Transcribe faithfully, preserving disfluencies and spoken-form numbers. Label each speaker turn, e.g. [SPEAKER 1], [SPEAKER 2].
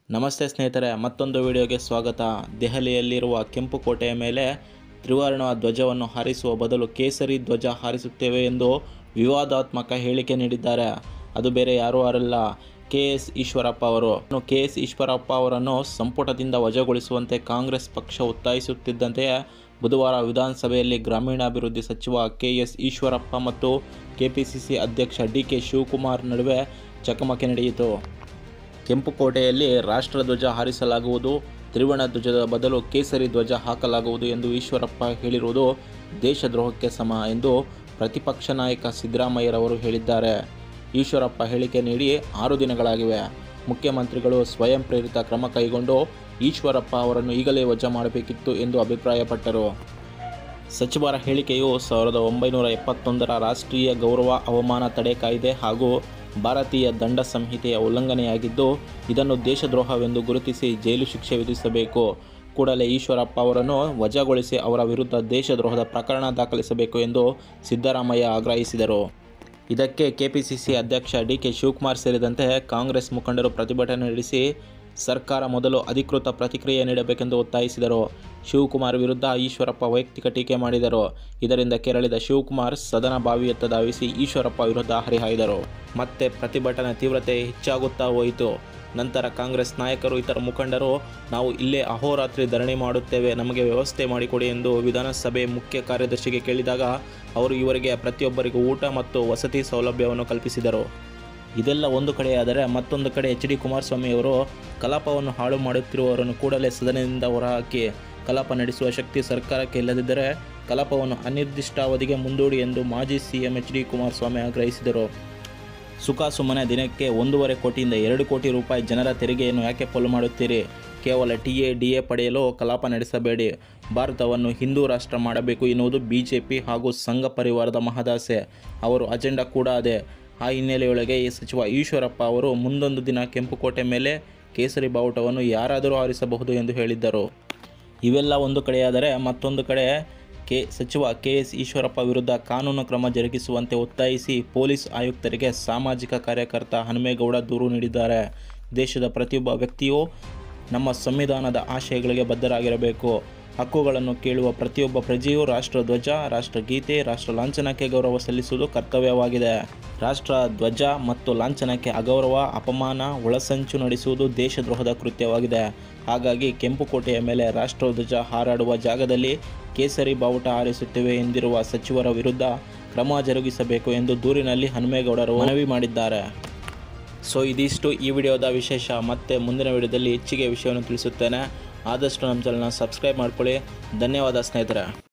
[SPEAKER 1] ನಮಸ್ತೆ ಸ್ನೇಹಿತರೆ, ಮತ್ತೊಂದು ವಿಡಿಯೋಗೆ ಸ್ವಾಗತ. ದೆಹಲಿಯಲ್ಲಿರುವ ಕೆಂಪು ಕೋಟೆಯ ಮೇಲೆ ತ್ರಿವರ್ಣ ಧ್ವಜವನ್ನು ಹಾರಿಸುವ ಬದಲು ಕೇಸರಿ ಧ್ವಜ ಹಾರಿಸುತ್ತೇವೆ ಎಂದು ವಿವಾದಾತ್ಮಕ ಹೇಳಿಕೆ ನೀಡಿದ್ದಾರೆ. ಅದು ಬೇರೆ ಯಾರೂ ಅಲ್ಲ, ಕೆ ಎಸ್ ಈಶ್ವರಪ್ಪ ಅವರು. ಕೆ ಎಸ್ ಈಶ್ವರಪ್ಪ ಅವರನ್ನು ಸಂಪುಟದಿಂದ ವಜಾಗೊಳಿಸುವಂತೆ ಕಾಂಗ್ರೆಸ್ ಪಕ್ಷ ಒತ್ತಾಯಿಸುತ್ತಿದ್ದಂತೆಯೇ ಬುಧವಾರ ವಿಧಾನಸಭೆಯಲ್ಲಿ ಗ್ರಾಮೀಣಾಭಿವೃದ್ಧಿ ಸಚಿವ ಕೆ ಎಸ್ ಈಶ್ವರಪ್ಪ ಮತ್ತು ಕೆಪಿಸಿಸಿ ಅಧ್ಯಕ್ಷ ಡಿ ಕೆ ಶಿವಕುಮಾರ್ ನಡುವೆ ಚಕಮಕಿ ನಡೆಯಿತು. ಕೆಂಪುಕೋಟೆಯಲ್ಲಿ ರಾಷ್ಟ್ರಧ್ವಜ ಹಾರಿಸಲಾಗುವುದು, ತ್ರಿವರ್ಣ ಧ್ವಜದ ಬದಲು ಕೇಸರಿ ಧ್ವಜ ಹಾಕಲಾಗುವುದು ಎಂದು ಈಶ್ವರಪ್ಪ ಹೇಳಿರುವುದು ದೇಶದ್ರೋಹಕ್ಕೆ ಸಮ ಎಂದು ಪ್ರತಿಪಕ್ಷ ನಾಯಕ ಸಿದ್ದರಾಮಯ್ಯರವರು ಹೇಳಿದ್ದಾರೆ. ಈಶ್ವರಪ್ಪ ಹೇಳಿಕೆ ನೀಡಿ ಆರು ದಿನಗಳಾಗಿವೆ. ಮುಖ್ಯಮಂತ್ರಿಗಳು ಸ್ವಯಂ ಪ್ರೇರಿತ ಕ್ರಮ ಕೈಗೊಂಡು ಈಶ್ವರಪ್ಪ ಅವರನ್ನು ಈಗಲೇ ವಜಾ ಮಾಡಬೇಕಿತ್ತು ಎಂದು ಅಭಿಪ್ರಾಯಪಟ್ಟರು. ಸಚಿವರ ಹೇಳಿಕೆಯು ಸಾವಿರದ ಒಂಬೈನೂರ ಎಪ್ಪತ್ತೊಂದರ ರಾಷ್ಟ್ರೀಯ ಗೌರವ ಅವಮಾನ ತಡೆ ಕಾಯ್ದೆ ಹಾಗೂ ಭಾರತೀಯ ದಂಡ ಸಂಹಿತೆಯ ಉಲ್ಲಂಘನೆಯಾಗಿದ್ದು, ಇದನ್ನು ದೇಶದ್ರೋಹವೆಂದು ಗುರುತಿಸಿ ಜೈಲು ಶಿಕ್ಷೆ ವಿಧಿಸಬೇಕು. ಕೂಡಲೇ ಈಶ್ವರಪ್ಪ ಅವರನ್ನು ವಜಾಗೊಳಿಸಿ ಅವರ ವಿರುದ್ಧ ದೇಶದ್ರೋಹದ ಪ್ರಕರಣ ದಾಖಲಿಸಬೇಕು ಎಂದು ಸಿದ್ದರಾಮಯ್ಯ ಆಗ್ರಹಿಸಿದರು. ಇದಕ್ಕೆ ಕೆಪಿಸಿಸಿ ಅಧ್ಯಕ್ಷ ಡಿ ಕೆ ಶಿವಕುಮಾರ್ ಸೇರಿದಂತೆ ಕಾಂಗ್ರೆಸ್ ಮುಖಂಡರು ಪ್ರತಿಭಟನೆ ನಡೆಸಿ ಸರ್ಕಾರ ಮೊದಲು ಅಧಿಕೃತ ಪ್ರತಿಕ್ರಿಯೆ ನೀಡಬೇಕೆಂದು ಒತ್ತಾಯಿಸಿದರು. ಶಿವಕುಮಾರ್ ವಿರುದ್ಧ ಈಶ್ವರಪ್ಪ ವೈಯಕ್ತಿಕ ಟೀಕೆ ಮಾಡಿದರು. ಇದರಿಂದ ಕೆರಳಿದ ಶಿವಕುಮಾರ್ ಸದನ ಬಾವಿಯತ್ತ ಧಾವಿಸಿ ಈಶ್ವರಪ್ಪ ವಿರುದ್ಧ ಹರಿಹಾಯ್ದರು. ಮತ್ತೆ ಪ್ರತಿಭಟನೆ ತೀವ್ರತೆ ಹೆಚ್ಚಾಗುತ್ತಾ ಹೋಯಿತು. ನಂತರ ಕಾಂಗ್ರೆಸ್ ನಾಯಕರು, ಇತರ ಮುಖಂಡರು ನಾವು ಇಲ್ಲೇ ಅಹೋರಾತ್ರಿ ಧರಣಿ ಮಾಡುತ್ತೇವೆ, ನಮಗೆ ವ್ಯವಸ್ಥೆ ಮಾಡಿಕೊಡಿ ಎಂದು ವಿಧಾನಸಭೆ ಮುಖ್ಯ ಕಾರ್ಯದರ್ಶಿಗೆ ಕೇಳಿದಾಗ ಅವರು ಇವರಿಗೆ ಪ್ರತಿಯೊಬ್ಬರಿಗೂ ಊಟ ಮತ್ತು ವಸತಿ ಸೌಲಭ್ಯವನ್ನು ಕಲ್ಪಿಸಿದರು. ಇದೆಲ್ಲ ಒಂದು ಕಡೆಯಾದರೆ, ಮತ್ತೊಂದು ಕಡೆ ಎಚ್ ಡಿ ಕುಮಾರಸ್ವಾಮಿಯವರು ಕಲಾಪವನ್ನು ಹಾಳು ಮಾಡುತ್ತಿರುವವರನ್ನು ಕೂಡಲೇ ಸದನದಿಂದ ಹೊರಹಾಕಿ ಕಲಾಪ ನಡೆಸುವ ಶಕ್ತಿ ಸರ್ಕಾರಕ್ಕೆ ಇಲ್ಲದಿದ್ದರೆ ಕಲಾಪವನ್ನು ಅನಿರ್ದಿಷ್ಟಾವಧಿಗೆ ಮುಂದೂಡಿ ಎಂದು ಮಾಜಿ ಸಿಎಂ ಎಚ್ ಡಿ ಕುಮಾರಸ್ವಾಮಿ ಆಗ್ರಹಿಸಿದರು. ಸುಖಾಸುಮ್ಮನೆ ದಿನಕ್ಕೆ ಒಂದೂವರೆ ಕೋಟಿಯಿಂದ ಎರಡು ಕೋಟಿ ರೂಪಾಯಿ ಜನರ ತೆರಿಗೆಯನ್ನು ಯಾಕೆ ಪೋಲು ಮಾಡುತ್ತೀರಿ? ಕೇವಲ ಟಿ ಎ ಡಿ ಎ ಪಡೆಯಲು ಕಲಾಪ ನಡೆಸಬೇಡಿ. ಭಾರತವನ್ನು ಹಿಂದೂ ರಾಷ್ಟ್ರ ಮಾಡಬೇಕು ಎನ್ನುವುದು ಬಿಜೆಪಿ ಹಾಗೂ ಸಂಘ ಪರಿವಾರದ ಮಹದಾಸೆ. ಅವರು ಅಜೆಂಡಾ ಕೂಡ ಅದೇ. ಆ ಹಿನ್ನೆಲೆಯೊಳಗೆ ಈ ಸಚಿವ ಈಶ್ವರಪ್ಪ ಅವರು ಮುಂದೊಂದು ದಿನ ಕೆಂಪುಕೋಟೆ ಮೇಲೆ ಕೇಸರಿ ಬಾವುಟವನ್ನು ಯಾರಾದರೂ ಹಾರಿಸಬಹುದು ಎಂದು ಹೇಳಿದ್ದರು. ಇವೆಲ್ಲ ಒಂದು ಕಡೆಯಾದರೆ, ಮತ್ತೊಂದು ಕಡೆ ಕೆ ಸಚಿವ ಕೆ ಎಸ್ ಈಶ್ವರಪ್ಪ ವಿರುದ್ಧ ಕಾನೂನು ಕ್ರಮ ಜರುಗಿಸುವಂತೆ ಒತ್ತಾಯಿಸಿ ಪೊಲೀಸ್ ಆಯುಕ್ತರಿಗೆ ಸಾಮಾಜಿಕ ಕಾರ್ಯಕರ್ತ ಹನುಮೇಗೌಡ ದೂರು ನೀಡಿದ್ದಾರೆ. ದೇಶದ ಪ್ರತಿಯೊಬ್ಬ ವ್ಯಕ್ತಿಯೂ ನಮ್ಮ ಸಂವಿಧಾನದ ಆಶಯಗಳಿಗೆ ಬದ್ಧರಾಗಿರಬೇಕು. ಹಕ್ಕುಗಳನ್ನು ಕೇಳುವ ಪ್ರತಿಯೊಬ್ಬ ಪ್ರಜೆಯೂ ರಾಷ್ಟ್ರಧ್ವಜ, ರಾಷ್ಟ್ರಗೀತೆ, ರಾಷ್ಟ್ರ ಲಾಂಛನಕ್ಕೆ ಗೌರವ ಸಲ್ಲಿಸುವುದು ಕರ್ತವ್ಯವಾಗಿದೆ. ರಾಷ್ಟ್ರ ಧ್ವಜ ಮತ್ತು ಲಾಂಛನಕ್ಕೆ ಅಗೌರವ, ಅಪಮಾನ, ಒಳಸಂಚು ನಡೆಸುವುದು ದೇಶದ್ರೋಹದ ಕೃತ್ಯವಾಗಿದೆ. ಹಾಗಾಗಿ ಕೆಂಪುಕೋಟೆಯ ಮೇಲೆ ರಾಷ್ಟ್ರಧ್ವಜ ಹಾರಾಡುವ ಜಾಗದಲ್ಲಿ ಕೇಸರಿ ಬಾವುಟ ಹಾರಿಸುತ್ತೇವೆ ಎಂದಿರುವ ಸಚಿವರ ವಿರುದ್ಧ ಕ್ರಮ ಜರುಗಿಸಬೇಕು ಎಂದು ದೂರಿನಲ್ಲಿ ಹನುಮೇಗೌಡರು ಮನವಿ ಮಾಡಿದ್ದಾರೆ. ಸೊ ಇದಿಷ್ಟು ಈ ವಿಡಿಯೋದ ವಿಶೇಷ. ಮತ್ತೆ ಮುಂದಿನ ವಿಡಿಯೋದಲ್ಲಿ ಹೆಚ್ಚಿಗೆ ವಿಷಯವನ್ನು ತಿಳಿಸುತ್ತೇನೆ. ಆದಷ್ಟು ನಮ್ಮ ಚಾನಲ್ನ ಸಬ್ಸ್ಕ್ರೈಬ್ ಮಾಡ್ಕೊಳ್ಳಿ. ಧನ್ಯವಾದ ಸ್ನೇಹಿತರೆ.